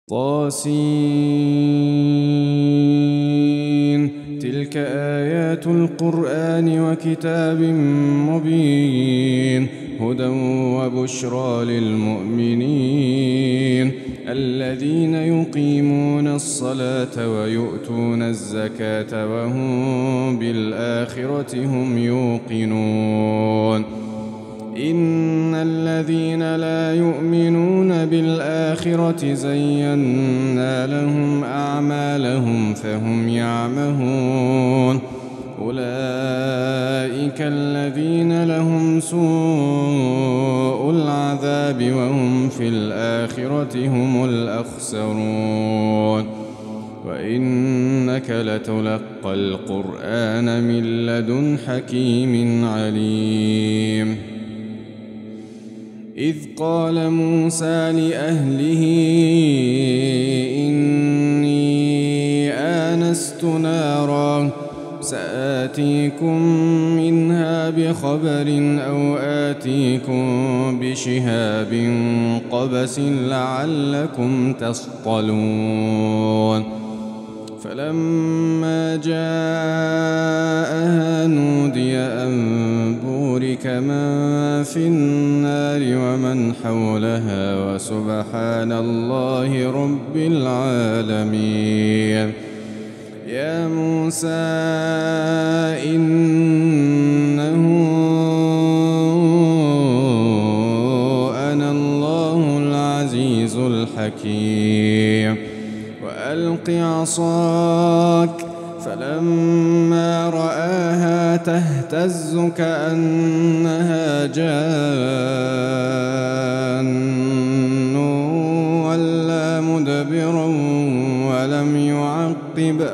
طاسين. تلك آيات القرآن وكتاب مبين، هدى وبشرى للمؤمنين الذين يقيمون الصلاة ويؤتون الزكاة وهم بالآخرة هم يوقنون. إن الذين لا يؤمنون بالآخرة زينا لهم أعمالهم فهم يعمهون. أولئك الذين لهم سوء العذاب وهم في الآخرة هم الأخسرون. وإنك لتلقى القرآن من لدن حكيم عليم. إذ قال موسى لأهله إني آنست نارا سآتيكم منها بخبر أو آتيكم بشهاب قبس لعلكم تصطلون. فلما جاءها نودي أن بورك من في النار ومن حولها وسبحان الله رب العالمين. يا موسى إنه أنا الله العزيز الحكيم. وألق عصاك فلما رآها تهتز كأنها جان ولا مدبرا ولم يعقب.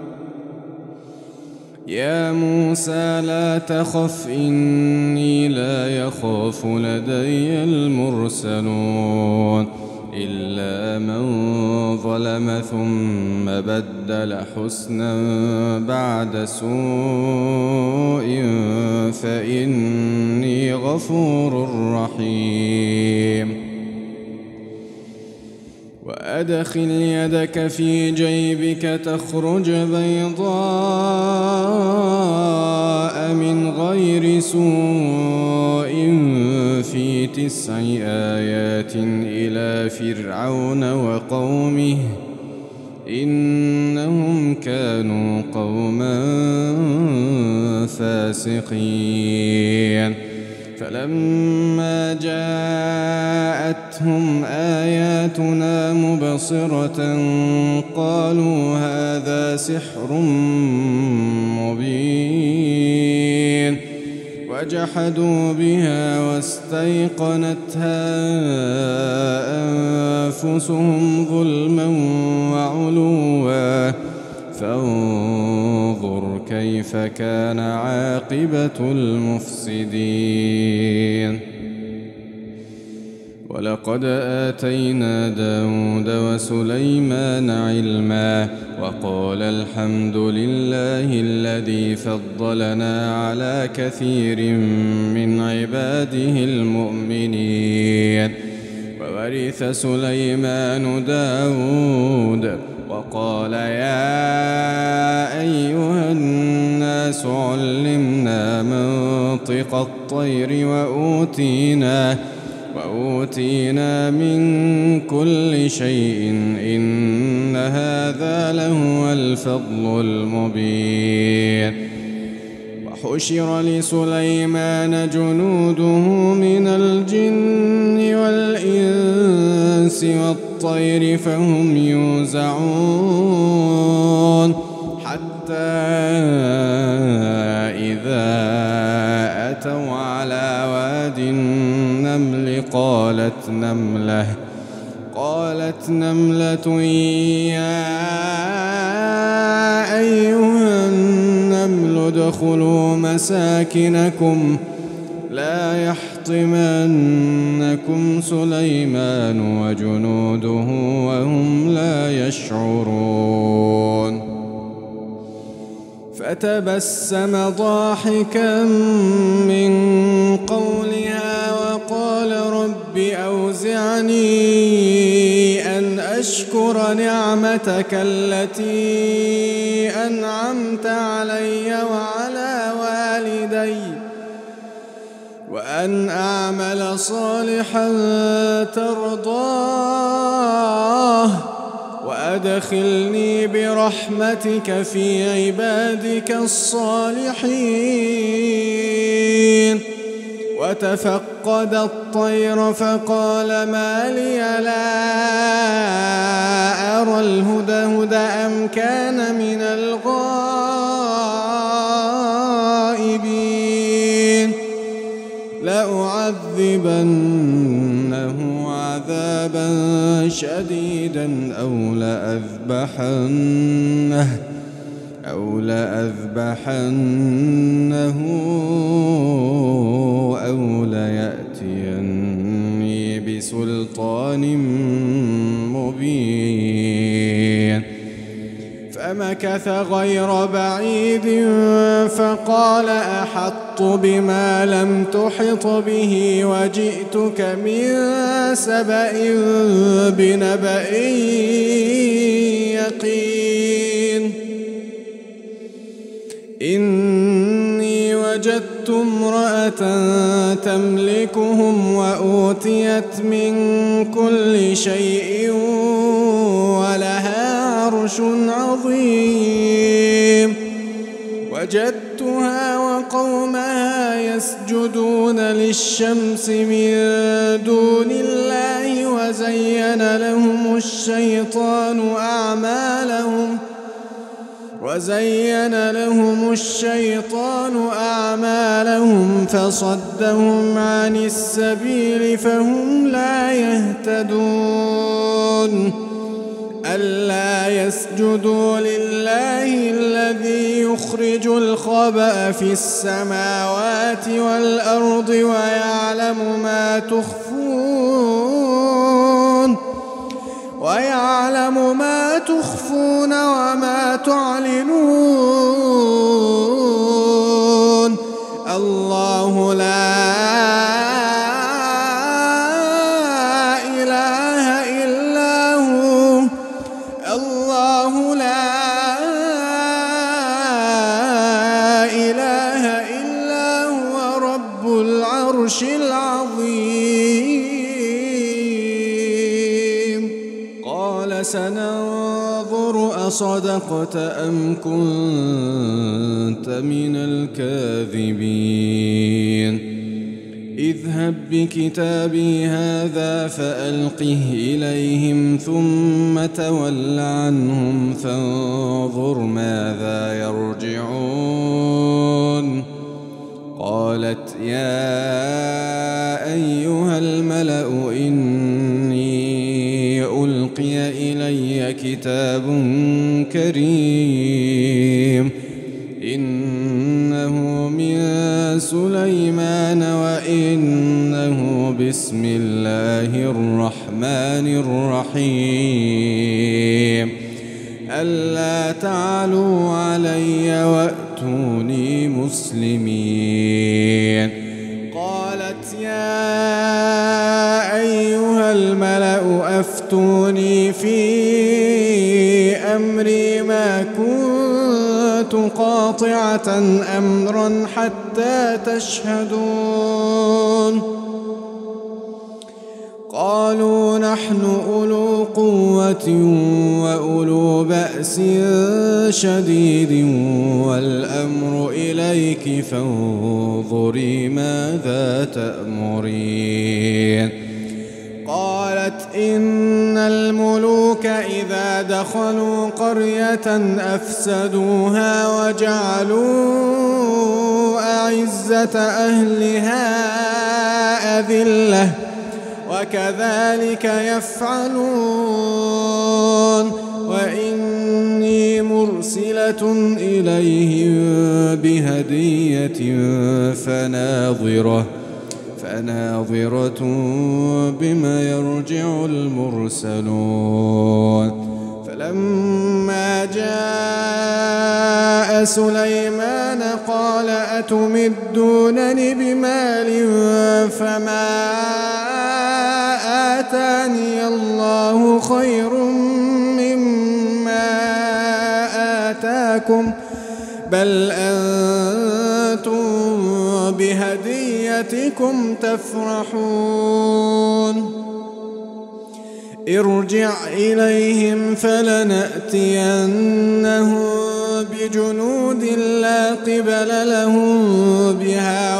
يا موسى لا تخف إني لا يخاف لدي المرسلون إلا من ظلم ثم بدل حسنا بعد سوء فإني غفور رحيم. وأدخل يدك في جيبك تخرج بيضاء من غير سوء في 9 آيات إلى فرعون وقومه إنهم كانوا قوما فاسقين. فلما جاءتهم آياتنا مبصرة قالوا هذا سحر مبين وجحدوا بها واستيقنتها أنفسهم ظلما وعلوا فانظر كيف كان عاقبة المفسدين. ولقد آتينا داود وسليمان علما وقال الحمد لله الذي فضلنا على كثير من عباده المؤمنين. وورث سليمان داود وقال يا أيها الناس علمنا منطق الطير وأوتينا من كل شيء إن هذا لهو الفضل المبين. وحشر لسليمان جنوده من الجن والإنس والطير فهم يوزعون حتى إذا أتوا على واد النمل قالت نملة يا أيها النمل ادخلوا مساكنكم لا يحطمنكم سليمان وجنوده وهم لا يشعرون. فتبسم ضاحكا من قولها وقال رب أوزعني أن أشكر نعمتك التي أنعمت علي وعلى والدي وأن أعمل صالحا ترضاه وأدخلني برحمتك في عبادك الصالحين. وتفقد الطير فقال ما لي لا أرى الهدهد أم كان من الغائبين لأعذبنه عذابا شديدا أو لأذبحنه أو ليأتيني بسلطان مبين. فمكث غير بعيد فقال أحطت بما لم تحط به وجئتك من سبأ بنبأ يقين. إني وجدت امرأة تملكهم وأوتيت من كل شيء ولها عرش عظيم. وجدتها وقومها يسجدون للشمس من دون الله وزين لهم الشيطان أعمالهم فصدهم عن السبيل فهم لا يهتدون. ألا يسجدوا لله الذي يخرج الخبأ في السماوات والأرض ويعلم ما تخفون وما تعلنون. الله لا إله إلا هو رب العرش العظيم. قال سننظر أصدقت أم كنت من الكاذبين. اذهب بكتابي هذا فألقه إليهم ثم تول عنهم فانظر ماذا يرجعون. قالت يا أيها الملأ إني ألقي إلي كتاب كريم إنه من سليمان وإنه بسم الله الرحمن الرحيم. ألا تعلوا علي وأتوني مسلمين. قالت يا أيها الملأ أفتوني في أمري ما كنت قاطعة أمرا حتى تشهدون. قالوا نحن أولو قوة وأولو بأس شديد والأمر إليك فانظري ماذا تأمرين. قالت إن الملوك إذا دخلوا قرية أفسدوها وجعلوا أعزة أهلها أذلة وكذلك يفعلون. وإني مرسلة إليهم بهدية فناظرة بما يرجع المرسلون. ولما جاء سليمان قال أتمدونني بمال فما آتاني الله خير مما آتاكم بل أنتم بهديتكم تفرحون ارجع إليهم فلنأتينهم بجنود لا قبل لهم بها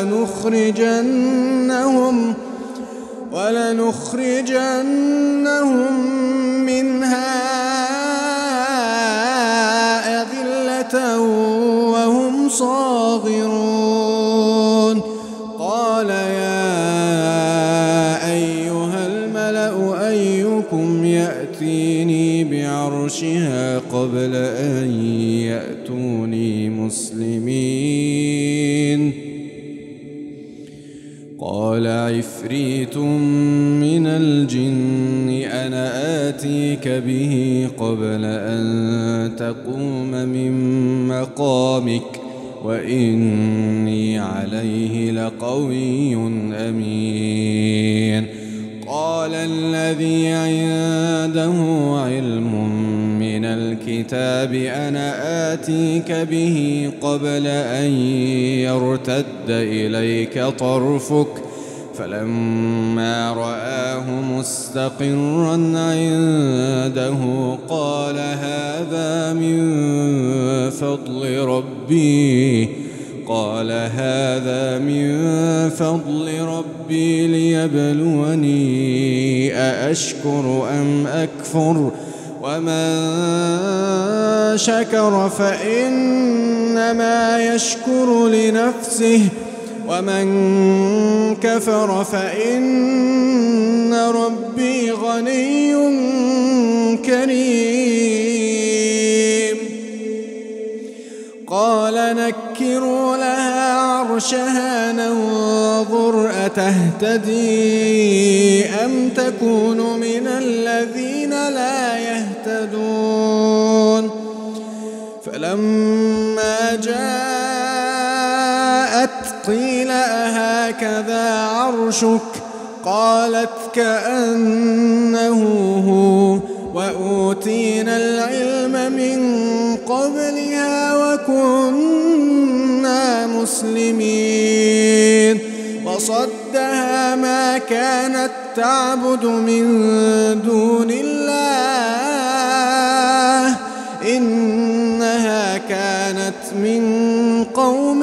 ولنخرجنهم منها أذلة وهم صاغرون قال يا أيها الملأ أيكم يأتيني بعرشها قبل أن يأتوني مسلمين قال عفريت من الجن أنا آتيك به قبل أن تقوم من مقامك وإني عليه لقوي أمين قال الذي عنده علم من الكتاب أنا آتيك به قبل أن يرتد إليك طرفك فلما رآه مستقرا عنده قال هذا من فضل ربي ليبلوني أأشكر أم أكفر ومن شكر فإنما يشكر لنفسه ومن كفر فإن ربي غني كريم قال نكروا لها عرشها ننظر أتهتدي أم تكون من الذين لا يهتدون فلما جاءت قيل أهكذا عرشك قالت كأنه هو وأوتينا العلم من قبلها وكنا مسلمين وصدها ما كانت تعبد من دون الله إنها كانت من قوم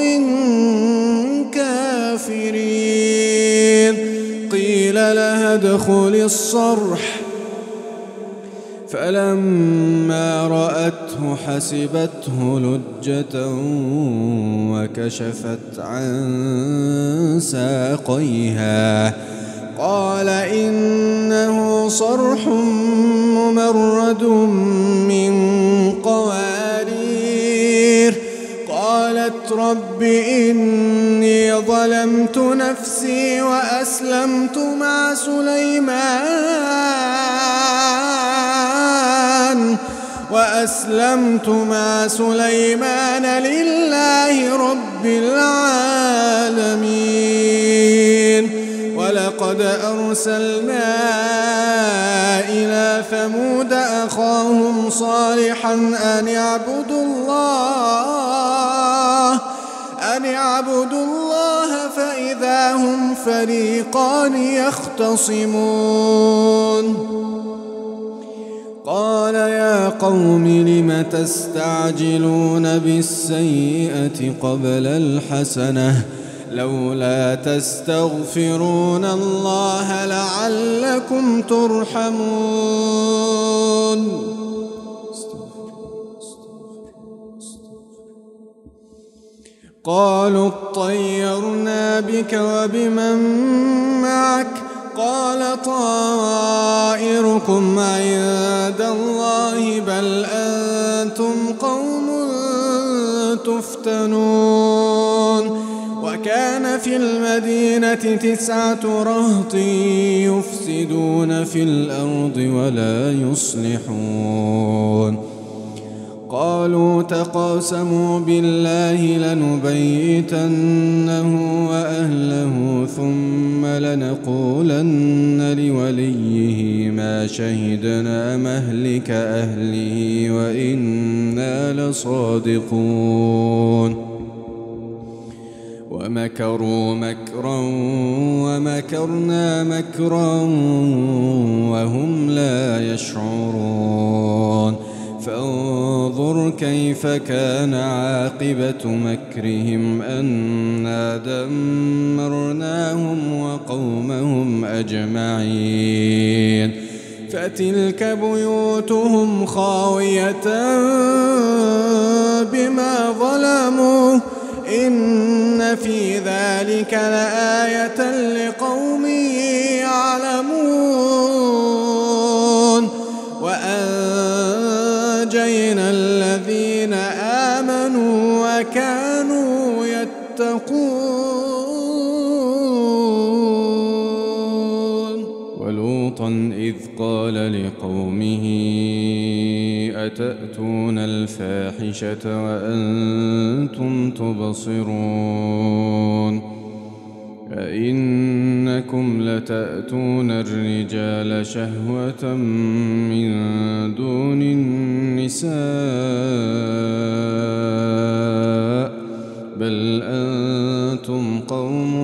كافرين قيل لها ادخل الصرح فلما رأته حسبته لجة وكشفت عن ساقيها قال إنه صرح ممرد من قوارير قالت رب إني ظلمت نفسي وأسلمت مع سليمان لله رب العالمين ولقد أرسلنا إلى ثمود أخاهم صالحا أن اعبدوا الله فإذا هم فريقان يختصمون قال يا قوم لم تستعجلون بالسيئة قبل الحسنة لولا تستغفرون الله لعلكم ترحمون قالوا اطيرنا بك وبمن معك قال طائركم عند الله بل أنتم قوم تفتنون وكان في المدينة 9 رهط يفسدون في الأرض ولا يصلحون قالوا تقاسموا بالله لنبيتنه وأهله ثم لنقولن لوليه ما شهدنا مهلك أهله وإنا لصادقون ومكروا مكرا ومكرنا مكرا وهم لا يشعرون فانظر كيف كان عاقبة مكرهم أنا دمرناهم وقومهم أجمعين فتلك بيوتهم خاوية بما ظلموا إن في ذلك لآية لقوم يعلمون وأنجينا الذين آمنوا وكانوا يتقون ولوطا إذ قال لقومه أتأتون الفاحشة وأنتم تبصرون أئنكم لتأتون الرجال شهوة من دون النساء بل أنتم قوم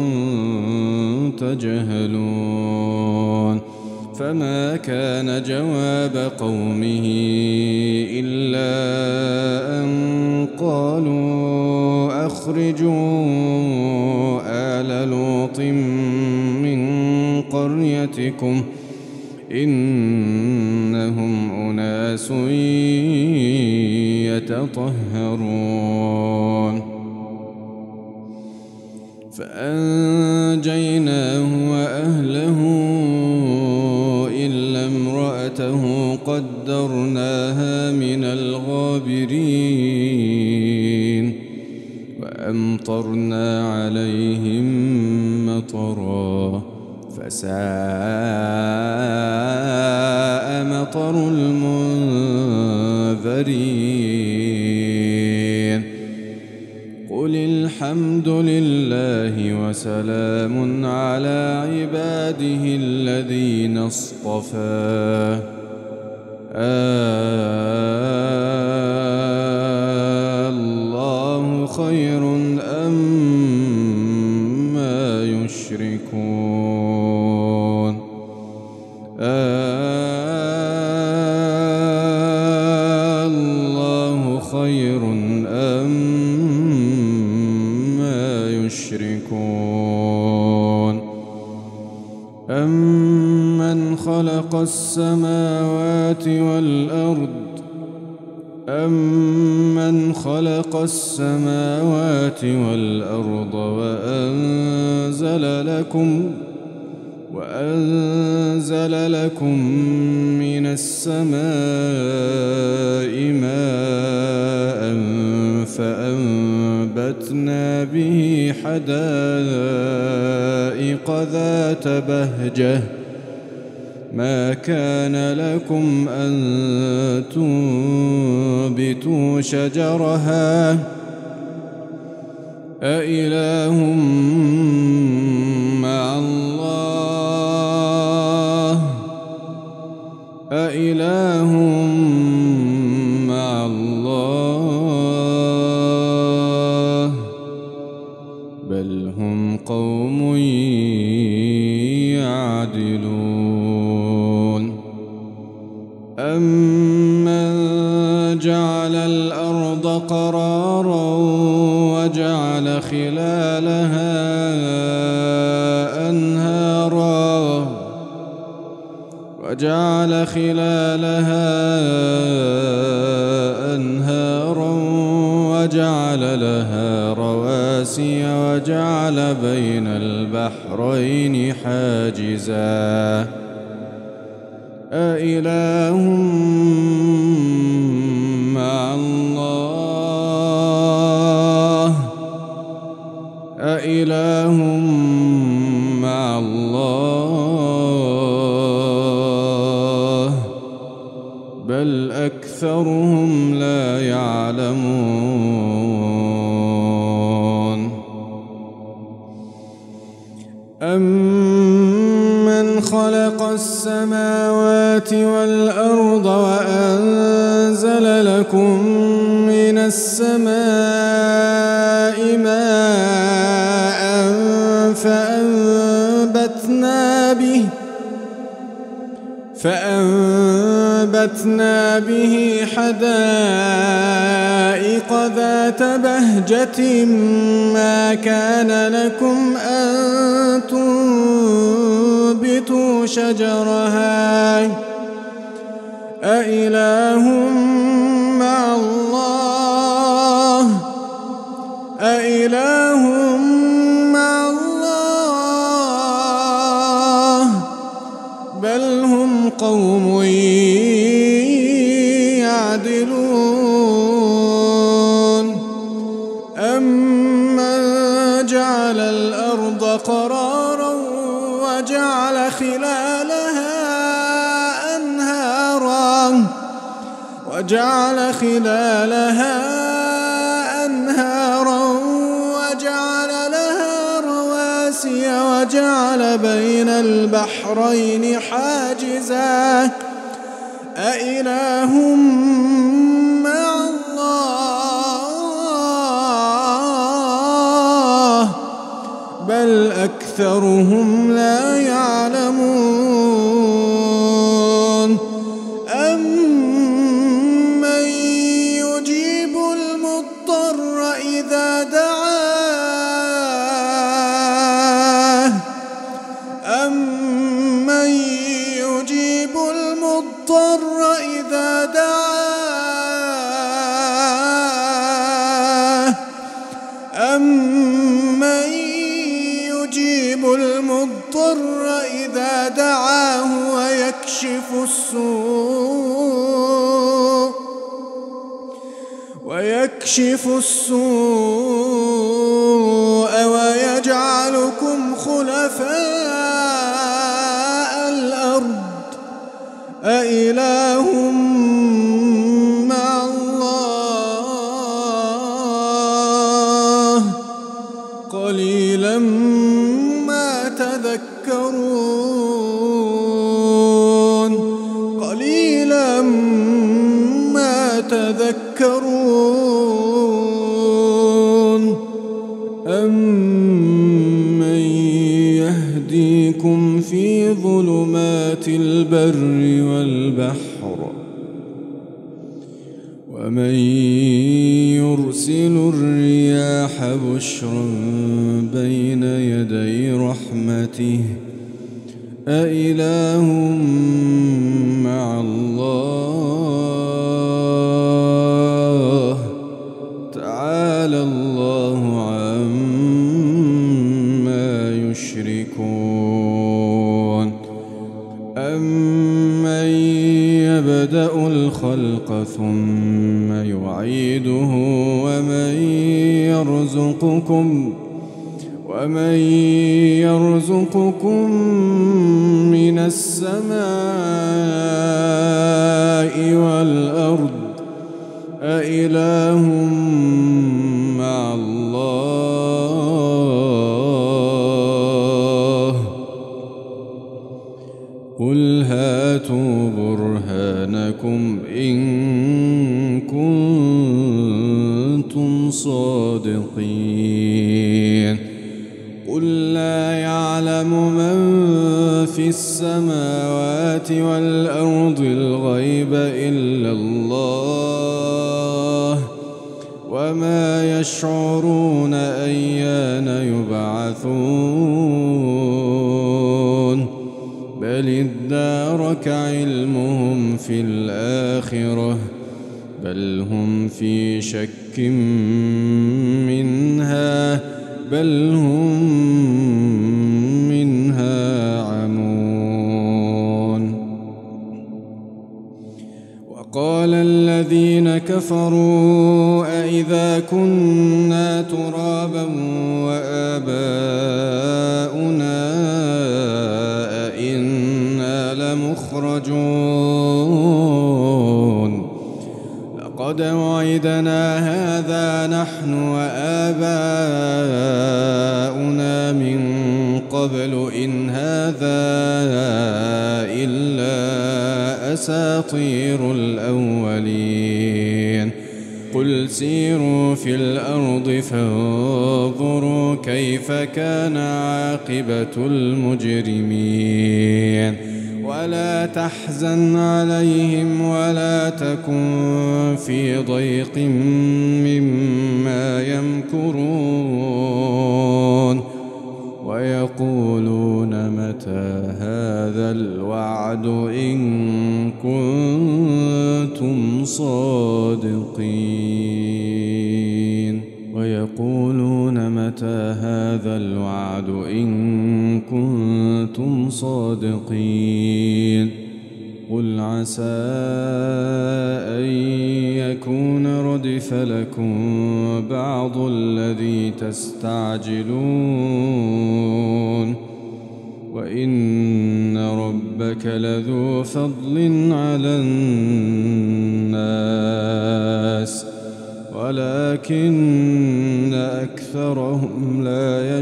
تجهلون فما كان جواب قومه إلا أن قالوا أخرجوا آل لوط من قريتكم إنهم أناس يتطهرون فأنجيناه وأهله إلا امرأته قدرناها من الغابرين وأمطرنا عليهم مطرا فساء مطر المنذرين قل الحمد لله وسلام على عباده الذين اصطفى الله خير أما يشركون الله خير أما يشركون أمن خلق السماوات والأرض أمن خلق السماوات والأرض وأنزل لكم من السماء ماء فأنبتنا به حدائق ذات بهجة ما كان لكم أن تنبتوا شجرها أإله مع الله أإله مع الله بل هم قوم يعدلون أمن جعل الأرض قرارا وجعل خلالها أنهارا وجعل لها رواسي وجعل بين البحرين حاجزا أإله مع الله أإله أإله مع الله بل أكثرهم لا يعلمون أمن خلق السماوات والأرض وأنزل لكم من السماء ماء فأنبتنا به حدائق ذات بهجة ما كان لكم أن تنبتوا شجرها أإله مع الله أإله مع الله بل هم قوم يعدلون أمن جعل الأرض قرارا وجعل خلالها أنهارا وجعل لها رواسي وجعل بين البحرين حاجزا أإله مع الله بل أكثرهم لا يعلمون أمن يجيب المضطر إذا دعاه أمن يجيب المضطر إذا دعاه أمن يجيب المضطر إذا دعاه ويكشف السوء ويجعلكم خلفاء الأرض أإله مع الله قليلا ما تذكرون أمن يهديكم في ظلمات البر والبحر ومن يرسل الرياح بشرا بين يدي رحمته أإله مع الله تعالى الله عما يشركون أمن يبدأ الخلق ثم يعيده ومن يرزقكم من السماء والأرض أإله مع الله قل هاتوا برهانكم إن كنتم صادقين قل لا يعلم من في السماوات والأرض الغيب إلا الله وما يشعرون أيان يبعثون بل ادارك علمهم في الآخرة بل هم في شك منها بل هم منها عمون وقال الذين كفروا أإذا كنا ترابا وآباؤنا أئنا لمخرجون لقد وعدنا هذا نحن وآباؤنا من قبل إن هذا إلا أساطير الأولين قل سيروا في الأرض فانظروا كيف كان عاقبة المجرمين ولا تحزن عليهم ولا تكن في ضيق مما يمكرون ويقولون متى هذا الوعد إن كنتم صادقين ويقولون متى هذا الوعد إن كنتم صادقين قل عسى أن يكون ردف لكم بعض الذي تستعجلون وإن ربك لذو فضل على الناس ولكن أكثرهم لا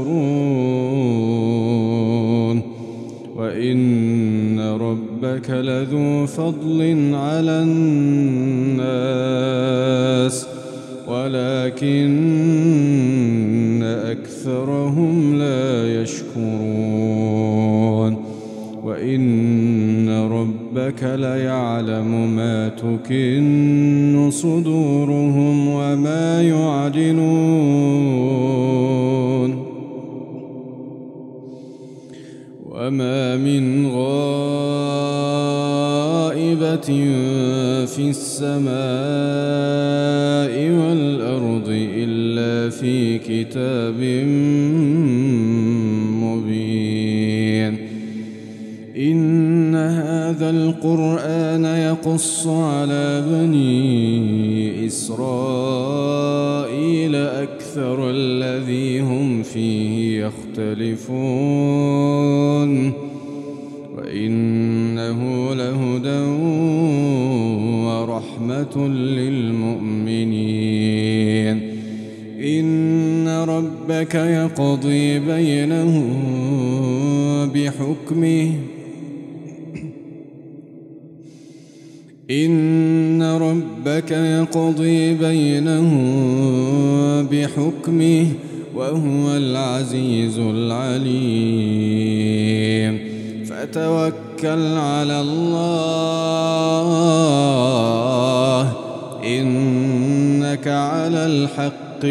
يشكرون وإن ربك لذو فضل على الناس ولكن أكثرهم لا يشكرون وإن ربك ليعلم ما تكن صدورهم وما يعلنون وما من غائبة في السماء والأرض إلا في كتاب مبين إن هذا القرآن يقص على بني إسرائيل أكثر الذي هم فيه يختلفون وإنه لهدى ورحمة للمؤمنين إن ربك يقضي بينهم بحكمه إن ربك يقضي بينهم بحكمه وهو العزيز العليم فتوكل على الله إنك على الحق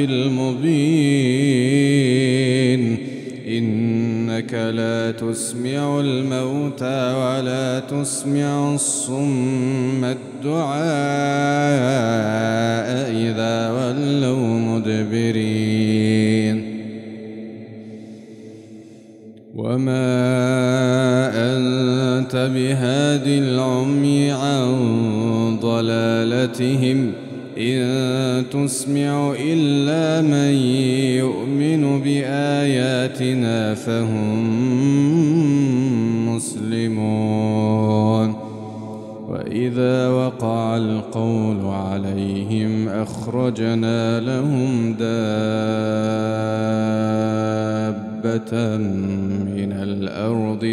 المبين إنك لا تسمع الموتى ولا تسمع الصم الدعاء إذا ولوا مدبرين وما أنت بهاد العمي عن ضلالتهم إن تسمع إلا من يؤمن بآياتنا فهم مسلمون وإذا وقع القول عليهم أخرجنا لهم دابة من الأرض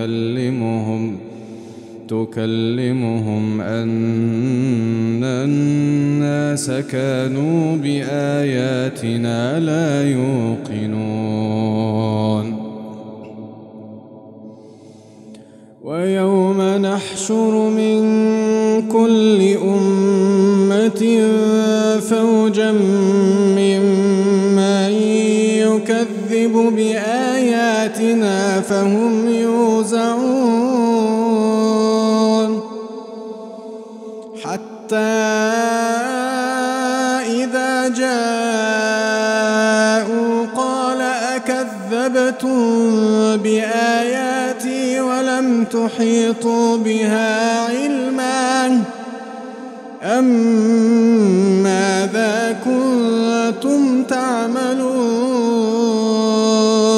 تكلمهم أن الناس كانوا بآياتنا لا يوقنون ويوم نحشر من كل أمة فوجا ممن يكذب بآياتنا فهم يوزعون حتى إذا جاءوا قال أكذبتم بآياتي ولم تحيطوا بها علما أم ماذا كنتم تعملون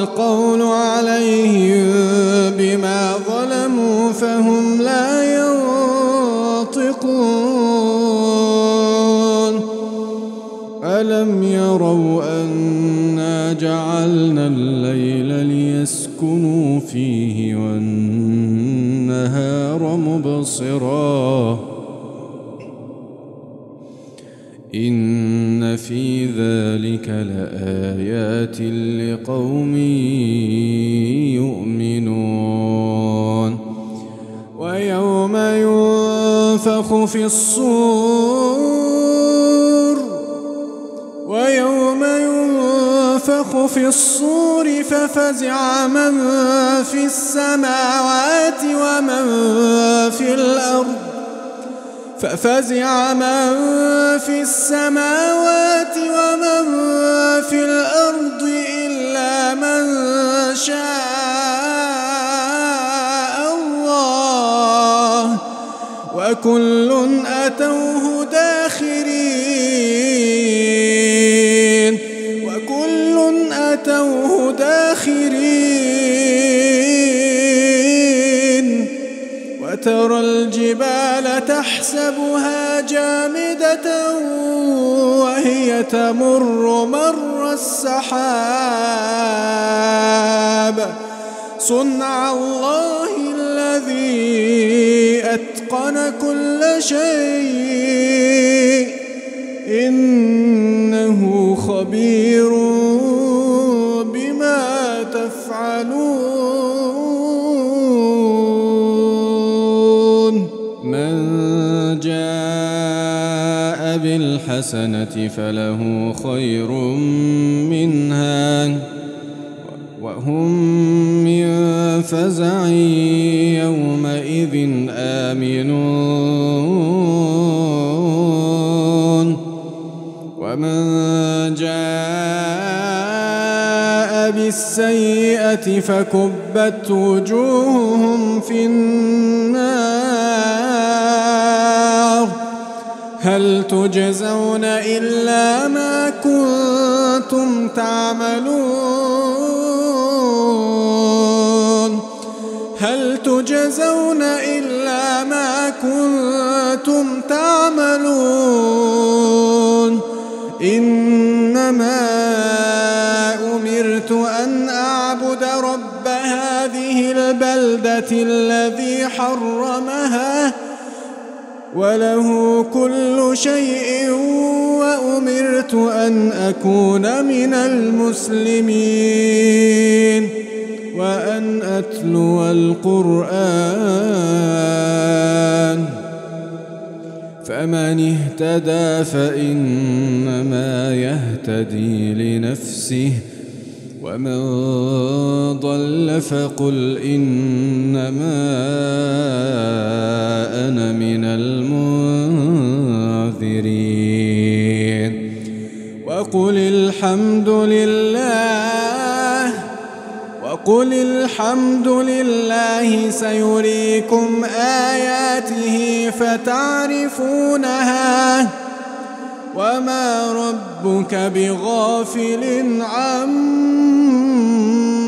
القول عليهم بما ظلموا فهم لا ينطقون ألم يروا أنا جعلنا الليل ليسكنوا فيه والنهار مبصرا إن في ذلك لآيات لقوم يؤمنون ويوم ينفخ في الصور ففزع من في السماوات ومن في الأرض إلا من شاء الله وكل أتوه داخرين وترى الجبال تحسبها جامدة وهي تمر مر السحاب صنع الله الذي أتقن كل شيء إنه خبير بما تفعلون من جاء بالحسنة فله خير منها وهم من فزع يومئذ آمنون ومن جاء بالسيئة فكبت وجوههم في النار هل تجزون إلا ما كنتم تعملون إنما أمرت أن أعبد رب هذه البلدة الذي حرمها وله كل شيء وأمرت أن أكون من المسلمين وأن أتلو القرآن فمن اهتدى فإنما يهتدي لنفسه ومن ضل فقل إنما أنا من المنذرين وقل الحمد لله سيريكم آياته فتعرفونها وما ربك بغافل عما